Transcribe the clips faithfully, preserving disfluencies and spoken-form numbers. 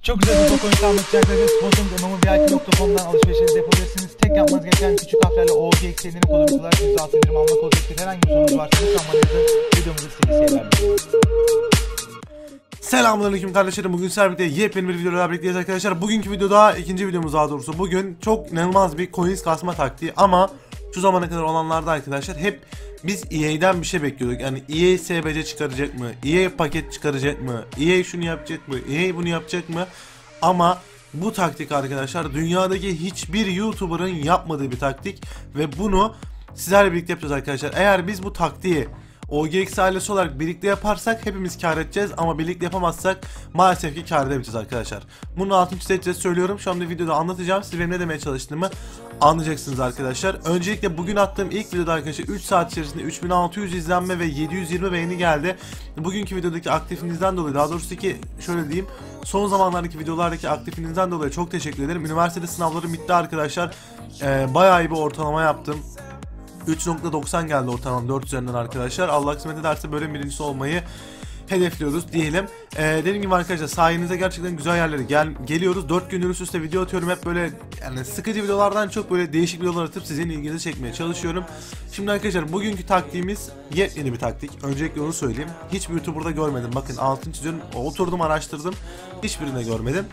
Çok güzel bir Docoin anlatacak ve sponsorumuz M M V I P nokta com'dan alışverişinizi yapabilirsiniz. Tek yapmanız gereken küçük harflerle O G X N'ini kodunu kullanarak yüzde altı indirim almak olacaktır. Herhangi bir sorunuz varsa lütfen bana yazın. Videomuzu sevgili seyirler. Selamünaleyküm kardeşlerim. Bugün sizlerle birlikte yepyeni bir videoyla birlikteyiz arkadaşlar. Bugünkü videoda ikinci videomuz daha doğrusu. Bugün çok inanılmaz bir coins kasma taktiği ama şu zamana kadar olanlarda arkadaşlar hep biz E A'den bir şey bekliyorduk. Yani E A S B C çıkaracak mı? E A paket çıkaracak mı? E A şunu yapacak mı? E A bunu yapacak mı? Ama bu taktik arkadaşlar dünyadaki hiçbir YouTuber'ın yapmadığı bir taktik ve bunu sizlerle birlikte yapacağız arkadaşlar. Eğer biz bu taktiği O G X ailesi olarak birlikte yaparsak hepimiz kar edeceğiz ama birlikte yapamazsak maalesef ki kar edemeyeceğiz arkadaşlar. Bunun altını çizeceğiz söylüyorum. Şu anda videoda anlatacağım. Siz benim ne demeye çalıştığımı anlayacaksınız arkadaşlar. Öncelikle bugün attığım ilk videoda arkadaşlar üç saat içerisinde üç bin altı yüz izlenme ve yedi yüz yirmi beğeni geldi. Bugünkü videodaki aktifinizden dolayı, daha doğrusu ki şöyle diyeyim, son zamanlardaki videolardaki aktifinizden dolayı çok teşekkür ederim. Üniversitede sınavlarım bitti arkadaşlar. Ee, bayağı iyi bir ortalama yaptım. üç nokta doksan geldi ortalama dört üzerinden arkadaşlar. Allah kısmet ederse böyle birincisi olmayı hedefliyoruz diyelim. Ee, dediğim gibi arkadaşlar sayenizde gerçekten güzel yerlere gel geliyoruz. dört gündür üst üste video atıyorum. Hep böyle yani sıkıcı videolardan çok böyle değişik videolar atıp sizin ilginizi çekmeye çalışıyorum. Şimdi arkadaşlar bugünkü taktiğimiz yepyeni bir taktik. Öncelikle onu söyleyeyim. Hiçbir YouTuber'da görmedim. Bakın altını çiziyorum. Oturdum araştırdım. Hiçbirinde görmedim.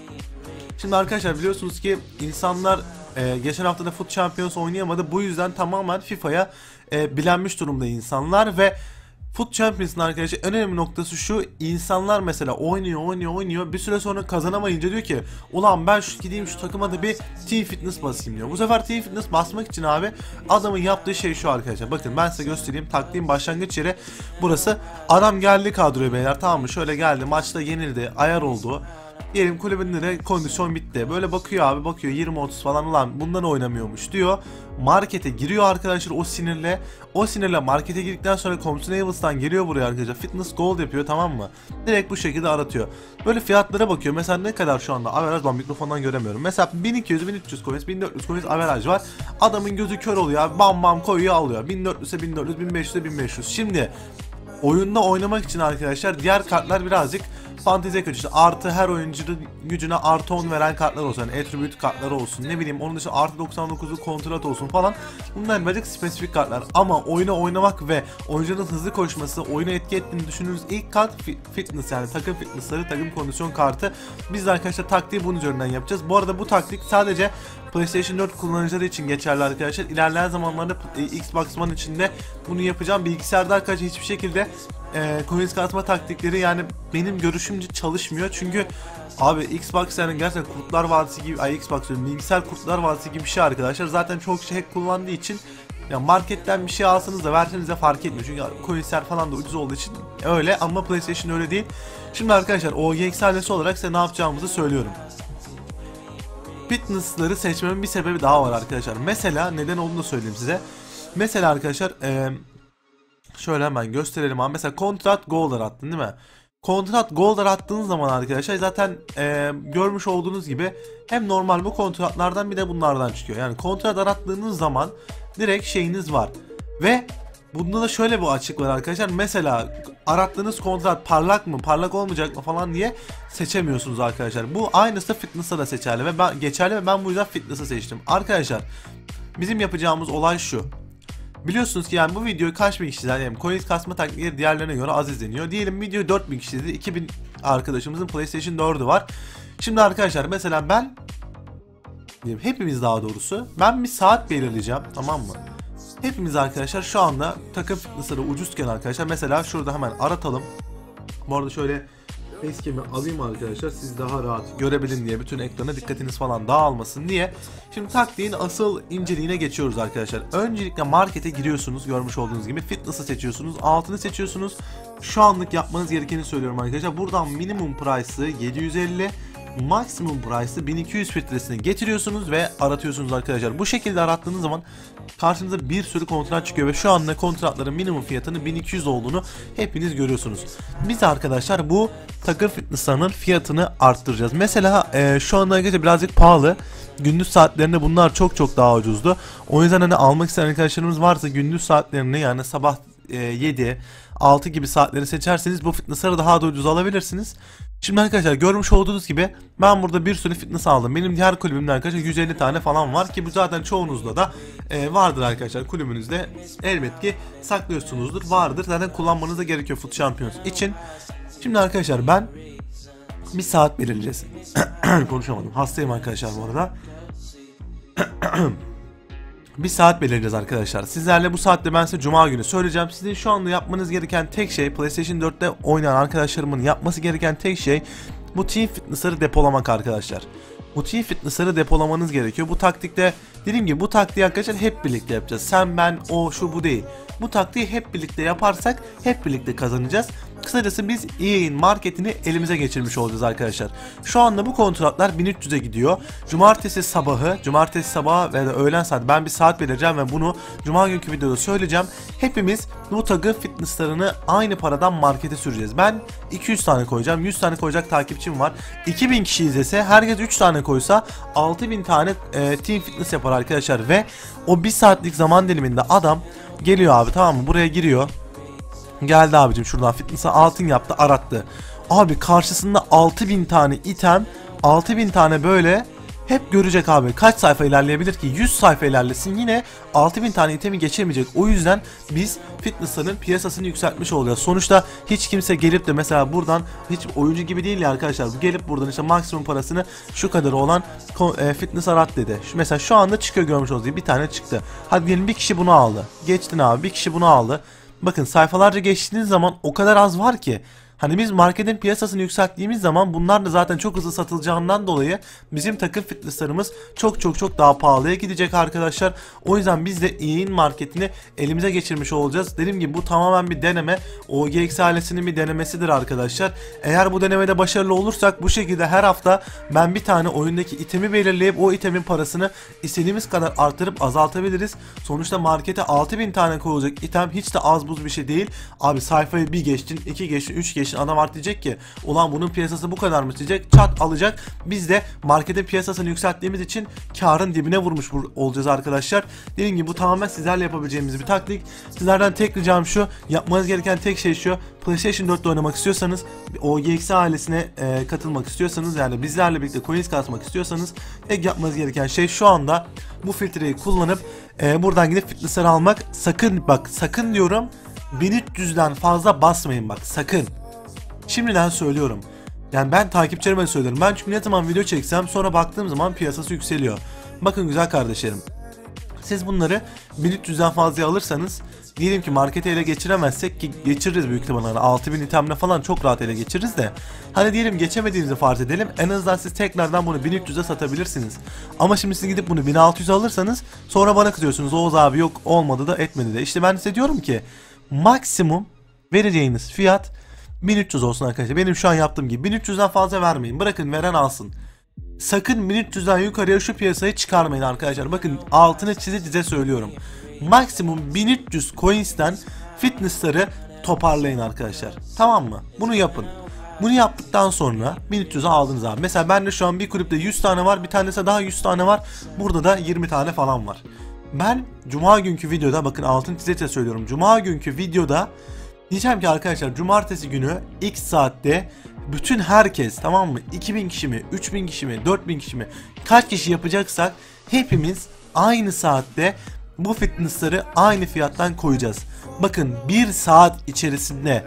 Şimdi arkadaşlar biliyorsunuz ki insanlar Ee, geçen hafta da Foot Champions oynayamadı. Bu yüzden tamamen FIFA'ya e, bilenmiş durumda insanlar ve Foot Champions'ın arkadaşlar en önemli noktası şu: insanlar mesela oynuyor oynuyor oynuyor bir süre sonra kazanamayınca diyor ki ulan ben şu gideyim şu takıma da bir T-Fitness basayım diyor. Bu sefer T-Fitness basmak için abi adamın yaptığı şey şu arkadaşlar. Bakın ben size göstereyim. Taktiğin başlangıç yeri burası. Adam geldi kadroya beyler, tamam mı? Şöyle geldi, maçta yenildi, ayar oldu. Diyelim kulübünde de kondisyon bitti. Böyle bakıyor abi, bakıyor yirmi otuz falan, ulan bundan oynamıyormuş diyor. Markete giriyor arkadaşlar o sinirle. O sinirle markete girdikten sonra Consumables'tan geliyor buraya arkadaşlar. Fitness Gold yapıyor, tamam mı? Direkt bu şekilde aratıyor. Böyle fiyatlara bakıyor. Mesela ne kadar şu anda averaj, ben mikrofondan göremiyorum. Mesela bin iki yüz bin üç yüz coins, bin dört yüz coins averaj var. Adamın gözü kör oluyor abi. Bam bam koyuyor alıyor. bin dört yüz'e bin dört yüz, bin beş yüz'e bin beş yüz. Şimdi oyunda oynamak için arkadaşlar diğer kartlar birazcık fanteziye kaçıyor. İşte artı her oyuncunun gücüne artı on veren kartlar olsun. Yani attribute kartları olsun. Ne bileyim onun dışında artı doksan dokuz'lu kontrat olsun falan. Bunlar birazcık spesifik kartlar. Ama oyuna oynamak ve oyuncunun hızlı koşması, oyuna etki ettiğini düşündüğünüz ilk kart fitness, yani takım fitness'ları, takım kondisyon kartı. Biz de arkadaşlar taktiği bunun üzerinden yapacağız. Bu arada bu taktik sadece PlayStation dört kullanıcıları için geçerli arkadaşlar. İlerleyen zamanlarda Xbox One içinde bunu yapacağım. Bilgisayarda arkadaşlar hiçbir şekilde e, coins kasma taktikleri yani benim görüşümce çalışmıyor. Çünkü abi Xbox yani gerçekten Kurtlar Vadisi gibi, ay Xbox diyorum, bilgisayar Kurtlar Vadisi gibi bir şey arkadaşlar. Zaten çok şey hack kullandığı için ya marketten bir şey alsanız da verseniz de fark etmiyor. Çünkü coinsler falan da ucuz olduğu için öyle, ama PlayStation öyle değil. Şimdi arkadaşlar O G X ailesi olarak size ne yapacağımızı söylüyorum. Fitness'ları seçmemin bir sebebi daha var arkadaşlar. Mesela neden olduğunu da söyleyeyim size. Mesela arkadaşlar e, şöyle hemen gösterelim abi. Mesela kontrat golder attın değil mi? Kontrat golder attığınız zaman arkadaşlar zaten e, görmüş olduğunuz gibi hem normal bu kontratlardan bir de bunlardan çıkıyor. Yani kontrat arattığınız zaman direkt şeyiniz var. Ve bunda da şöyle bir açık var arkadaşlar. Mesela arattığınız kontrat parlak mı, parlak olmayacak mı falan diye seçemiyorsunuz arkadaşlar. Bu aynısı fitness'a da seçerli ve ben geçerli ve ben bu yüzden fitness'ı seçtim. Arkadaşlar bizim yapacağımız olay şu. Biliyorsunuz ki yani bu videoyu kaç bin kişi izler? Yani coins kasma taktikleri diğerlerine göre az izleniyor. Diyelim video dört bin kişi izledi. iki bin arkadaşımızın PlayStation dördü var. Şimdi arkadaşlar mesela ben, hepimiz daha doğrusu, ben bir saat belirleyeceğim, tamam mı? Hepimiz arkadaşlar şu anda takım fitness'ları ucuzken arkadaşlar mesela şurada hemen aratalım. Bu arada şöyle facecam'i alayım arkadaşlar, siz daha rahat görebilin diye, bütün ekrana dikkatiniz falan dağılmasın diye. Şimdi taktiğin asıl inceliğine geçiyoruz arkadaşlar. Öncelikle markete giriyorsunuz, görmüş olduğunuz gibi fitness'ı seçiyorsunuz, altını seçiyorsunuz. Şu anlık yapmanız gerekeni söylüyorum arkadaşlar. Buradan minimum price'ı yedi yüz elli, maksimum price'ı bin iki yüz filtresine getiriyorsunuz ve aratıyorsunuz arkadaşlar. Bu şekilde arattığınız zaman karşınıza bir sürü kontrat çıkıyor ve şu anda kontratların minimum fiyatının bin iki yüz olduğunu hepiniz görüyorsunuz. Biz arkadaşlar bu takım fitness'larının fiyatını arttıracağız. Mesela e, şu anda arkadaşlar birazcık pahalı. Gündüz saatlerinde bunlar çok çok daha ucuzdu. O yüzden hani almak isteyen arkadaşlarımız varsa gündüz saatlerini, yani sabah e, yedi altı gibi saatleri seçerseniz bu fitness'ları daha da ucuz alabilirsiniz. Şimdi arkadaşlar görmüş olduğunuz gibi ben burada bir sürü fitness aldım. Benim diğer kulübümde arkadaşlar yüz elli tane falan var ki bu zaten çoğunuzda da e, vardır arkadaşlar, kulübünüzde elbet ki saklıyorsunuzdur, vardır. Zaten kullanmanız da gerekiyor Foot Champions için. Şimdi arkadaşlar ben bir saat belirleyeceğiz. Konuşamadım. Hastayım arkadaşlar bu arada. Bir saat belirleyeceğiz arkadaşlar. Sizlerle bu saatte ben size cuma günü söyleyeceğim. Sizin şu anda yapmanız gereken tek şey, PlayStation dörtte oynayan arkadaşlarımın yapması gereken tek şey bu Team Fitness'ları depolamak arkadaşlar. Bu Team Fitness'ları depolamanız gerekiyor. Bu taktikte dediğim gibi bu taktiği arkadaşlar hep birlikte yapacağız. Sen, ben, o, şu, bu değil. Bu taktiği hep birlikte yaparsak hep birlikte kazanacağız. Kısacası biz E A'in marketini elimize geçirmiş olacağız arkadaşlar. Şu anda bu kontratlar bin üç yüze gidiyor. Cumartesi sabahı, cumartesi sabahı veya öğlen saat ben bir saat vereceğim ve bunu cuma günkü videoda söyleyeceğim. Hepimiz bu tagı fitnesslarını aynı paradan markete süreceğiz. Ben iki yüz tane koyacağım. yüz tane koyacak takipçim var. iki bin kişi izlese, herkes üç tane koysa altı bin tane e, team fitness yapar arkadaşlar ve o bir saatlik zaman diliminde adam geliyor abi, tamam mı? Buraya giriyor. Geldi abicim, şuradan fitness'a altın yaptı, arattı. Abi karşısında altı bin tane item, altı bin tane böyle hep görecek abi. Kaç sayfa ilerleyebilir ki? yüz sayfa ilerlesin yine altı bin tane itemi geçemeyecek. O yüzden biz fitness'ların piyasasını yükseltmiş olacağız. Sonuçta hiç kimse gelip de mesela buradan, hiç oyuncu gibi değil ya arkadaşlar. Gelip buradan işte maksimum parasını şu kadar olan e, fitness arat dedi. Şu, mesela şu anda çıkıyor, görmüş olduğunuz gibi bir tane çıktı. Hadi diyelim bir kişi bunu aldı. Geçtin abi, bir kişi bunu aldı. Bakın sayfalarca geçtiğiniz zaman o kadar az var ki. Hani biz marketin piyasasını yükselttiğimiz zaman bunlar da zaten çok hızlı satılacağından dolayı bizim takım fitnesslarımız çok çok çok daha pahalıya gidecek arkadaşlar. O yüzden biz de E A'in marketini elimize geçirmiş olacağız. Dediğim gibi bu tamamen bir deneme. O G X ailesinin bir denemesidir arkadaşlar. Eğer bu denemede başarılı olursak bu şekilde her hafta ben bir tane oyundaki itemi belirleyip o itemin parasını istediğimiz kadar artırıp azaltabiliriz. Sonuçta markete altı bin tane koyulacak item hiç de az buz bir şey değil. Abi sayfayı bir geçtin, iki geçtin, üç geçtin. Adam artık diyecek ki ulan bunun piyasası bu kadar mı diyecek, çat alacak. Biz de marketin piyasasını yükselttiğimiz için karın dibine vurmuş olacağız arkadaşlar. Dediğim gibi bu tamamen sizlerle yapabileceğimiz bir taktik. Sizlerden tek ricam şu, yapmanız gereken tek şey şu: PlayStation dörtte oynamak istiyorsanız, O G X ailesine e, katılmak istiyorsanız, yani bizlerle birlikte coins kasmak istiyorsanız tek yapmanız gereken şey şu anda bu filtreyi kullanıp e, buradan gidip fitness'ları almak. Sakın bak, sakın diyorum, bin üç yüzden fazla basmayın bak, sakın. Şimdiden söylüyorum. Yani ben takipçilerime söylüyorum. Ben çünkü ne zaman video çeksem sonra baktığım zaman piyasası yükseliyor. Bakın güzel kardeşlerim, siz bunları bin üç yüzden fazla alırsanız, diyelim ki marketi ele geçiremezsek, ki geçiririz büyük ihtimalle, altı bin itemle falan çok rahat ele geçiririz de, hani diyelim geçemediğinizi farz edelim, en azından siz tekrardan bunu bin üç yüze satabilirsiniz. Ama şimdi siz gidip bunu bin altı yüze alırsanız sonra bana kızıyorsunuz, Oğuz abi yok olmadı da etmedi de. İşte ben size diyorum ki maksimum vereceğiniz fiyat bin üç yüz olsun arkadaşlar. Benim şu an yaptığım gibi bin üç yüzden fazla vermeyin. Bırakın veren alsın. Sakın bin üç yüzden yukarıya şu piyasayı çıkarmayın arkadaşlar. Bakın altını çize çize söylüyorum. Maksimum bin üç yüz coins'ten fitness'ları toparlayın arkadaşlar. Tamam mı? Bunu yapın. Bunu yaptıktan sonra bin üç yüze aldınız abi. Mesela bende şu an bir kulüpte yüz tane var. Bir tanesi daha yüz tane var. Burada da yirmi tane falan var. Ben cuma günkü videoda, bakın altını çize çize söylüyorum, cuma günkü videoda diyeceğim ki arkadaşlar, cumartesi günü X saatte bütün herkes, tamam mı, iki bin kişi mi, üç bin kişi mi, dört bin kişi mi, kaç kişi yapacaksak hepimiz aynı saatte bu fitness'ları aynı fiyattan koyacağız. Bakın bir saat içerisinde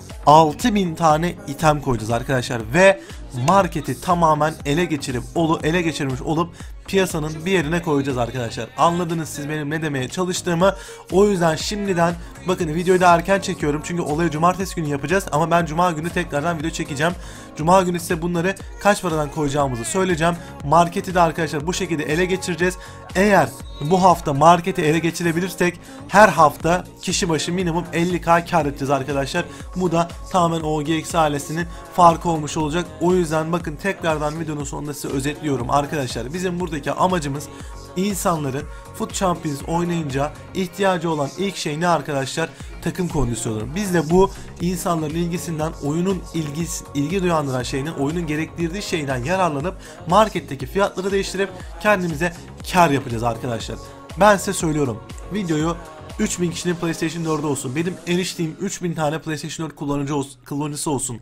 altı bin tane item koyacağız arkadaşlar ve marketi tamamen ele geçirip olu ele geçirmiş olup piyasanın bir yerine koyacağız arkadaşlar. Anladınız siz benim ne demeye çalıştığımı. O yüzden şimdiden bakın, videoyu da erken çekiyorum çünkü olayı cumartesi günü yapacağız ama ben cuma günü tekrardan video çekeceğim. Cuma günü size bunları kaç paradan koyacağımızı söyleyeceğim. Marketi de arkadaşlar bu şekilde ele geçireceğiz. Eğer bu hafta marketi ele geçirebilirsek her hafta kişi başı minimum elli bin kar edeceğiz arkadaşlar. Bu da tamamen O G X ailesinin farkı olmuş olacak. O yüzden bakın, tekrardan videonun sonunda size özetliyorum arkadaşlar. Bizim buradaki amacımız insanların Foot Champions oynayınca ihtiyacı olan ilk şey ne arkadaşlar? Takım kondisyonu. Biz de bu insanların ilgisinden, oyunun ilgisi, ilgi duyandıran şeyinin, oyunun gerektirdiği şeyden yararlanıp marketteki fiyatları değiştirip kendimize kar yapacağız arkadaşlar. Ben size söylüyorum, videoyu üç bin kişinin PlayStation dört'ü olsun, benim eriştiğim üç bin tane PlayStation dört kullanıcı olsun, kullanıcısı olsun,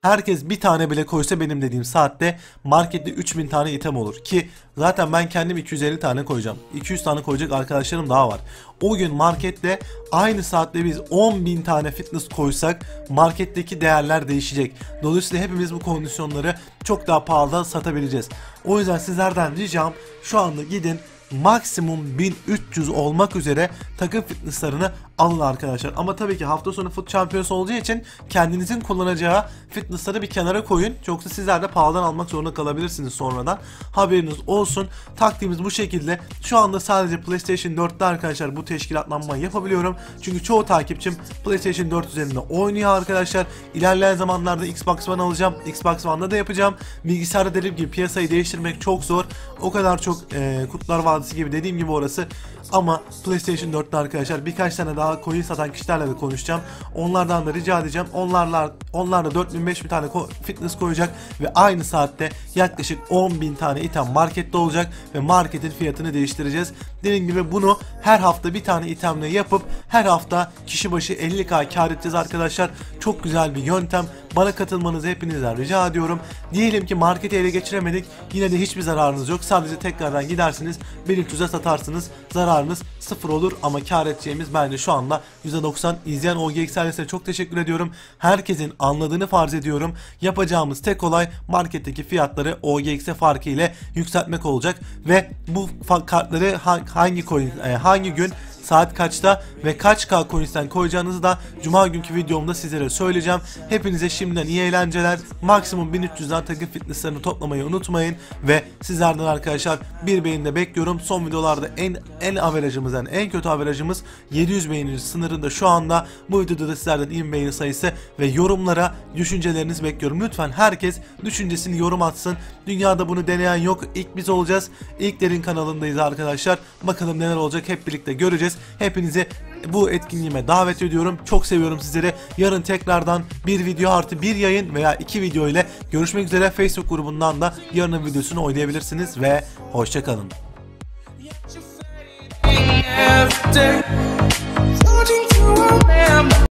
herkes bir tane bile koysa benim dediğim saatte markette üç bin tane item olur ki zaten ben kendim iki yüz elli tane koyacağım. iki yüz tane koyacak arkadaşlarım daha var. O gün markette aynı saatte biz on bin tane fitness koysak marketteki değerler değişecek. Dolayısıyla hepimiz bu kondisyonları çok daha pahalı satabileceğiz. O yüzden sizlerden ricam şu anda gidin maksimum bin üç yüz olmak üzere takım fitnesslarını alın arkadaşlar. Ama tabii ki hafta sonu Foot Champions olacağı için kendinizin kullanacağı fitnessları bir kenara koyun. Yoksa sizler de pahalıdan almak zorunda kalabilirsiniz sonradan. Haberiniz olsun. Taktiğimiz bu şekilde. Şu anda sadece PlayStation dörtte arkadaşlar bu teşkilatlanmayı yapabiliyorum. Çünkü çoğu takipçim PlayStation dört üzerinde oynuyor arkadaşlar. İlerleyen zamanlarda Xbox One alacağım. Xbox One'da da yapacağım. Bilgisayarda dediğim gibi piyasayı değiştirmek çok zor. O kadar çok e, Kurtlar Vadisi gibi dediğim gibi orası. Ama PlayStation dörtte arkadaşlar birkaç tane daha coin satan kişilerle de konuşacağım. Onlardan da rica edeceğim. Onlarla onlar da dört bin beş bin tane fitness koyacak ve aynı saatte yaklaşık on bin tane item markette olacak ve marketin fiyatını değiştireceğiz. Dediğim gibi bunu her hafta bir tane itemle yapıp her hafta kişi başı elli K kar edeceğiz arkadaşlar. Çok güzel bir yöntem. Bana katılmanızı hepinizden rica ediyorum. Diyelim ki marketi ele geçiremedik. Yine de hiçbir zararınız yok. Sadece tekrardan gidersiniz. bin üç yüze satarsınız. Zararınız sıfır olur ama kar edeceğimiz bence şu anda yüzde doksan. İzleyen O G X ailesine çok teşekkür ediyorum. Herkesin anladığını farz ediyorum. Yapacağımız tek olay marketteki fiyatları O G X'e farkı ile yükseltmek olacak. Ve bu kartları hangi coin, hangi gün saat kaçta ve kaç K coins'ten koyacağınızı da Cuma günkü videomda sizlere söyleyeceğim. Hepinize şimdiden iyi eğlenceler. Maksimum bin üç yüzden takım fitnesslerini toplamayı unutmayın. Ve sizlerden arkadaşlar bir beğeni de bekliyorum. Son videolarda en en averajımız yani en kötü averajımız yedi yüz beğeni sınırında şu anda. Bu videoda da sizlerden iyi beğeni sayısı ve yorumlara düşüncelerinizi bekliyorum. Lütfen herkes düşüncesini yorum atsın. Dünyada bunu deneyen yok. İlk biz olacağız. İlklerin kanalındayız arkadaşlar. Bakalım neler olacak hep birlikte göreceğiz. Hepinizi bu etkinliğime davet ediyorum. Çok seviyorum sizleri. Yarın tekrardan bir video artı bir yayın veya iki video ile görüşmek üzere. Facebook grubundan da yarının videosunu oynayabilirsiniz ve hoşçakalın.